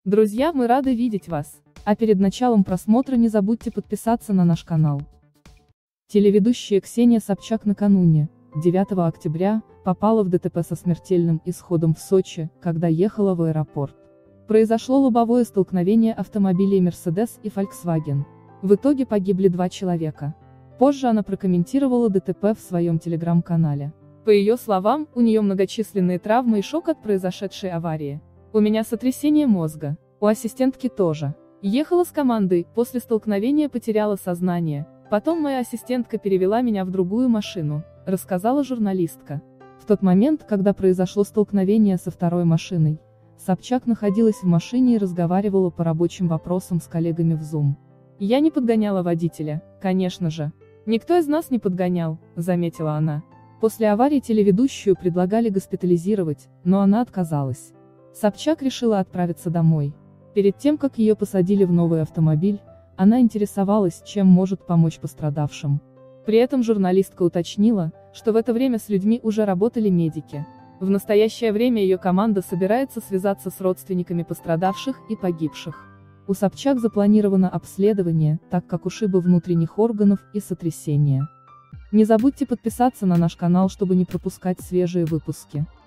Друзья, мы рады видеть вас. А перед началом просмотра не забудьте подписаться на наш канал. Телеведущая Ксения Собчак накануне, 9 октября, попала в ДТП со смертельным исходом в Сочи, когда ехала в аэропорт. Произошло лобовое столкновение автомобилей Mercedes и Volkswagen. В итоге погибли 2 человека. Позже она прокомментировала ДТП в своем телеграм-канале. По ее словам, у нее многочисленные травмы и шок от произошедшей аварии. У меня сотрясение мозга. У ассистентки тоже. Ехала с командой, после столкновения потеряла сознание. Потом моя ассистентка перевела меня в другую машину, рассказала журналистка. В тот момент, когда произошло столкновение со второй машиной, Собчак находилась в машине и разговаривала по рабочим вопросам с коллегами в Zoom. Я не подгоняла водителя, конечно же. Никто из нас не подгонял, заметила она. После аварии телеведущую предлагали госпитализировать, но она отказалась. Собчак решила отправиться домой. Перед тем, как ее посадили в новый автомобиль, она интересовалась, чем может помочь пострадавшим. При этом журналистка уточнила, что в это время с людьми уже работали медики. В настоящее время ее команда собирается связаться с родственниками пострадавших и погибших. У Собчак запланировано обследование, так как ушибы внутренних органов и сотрясения. Не забудьте подписаться на наш канал, чтобы не пропускать свежие выпуски.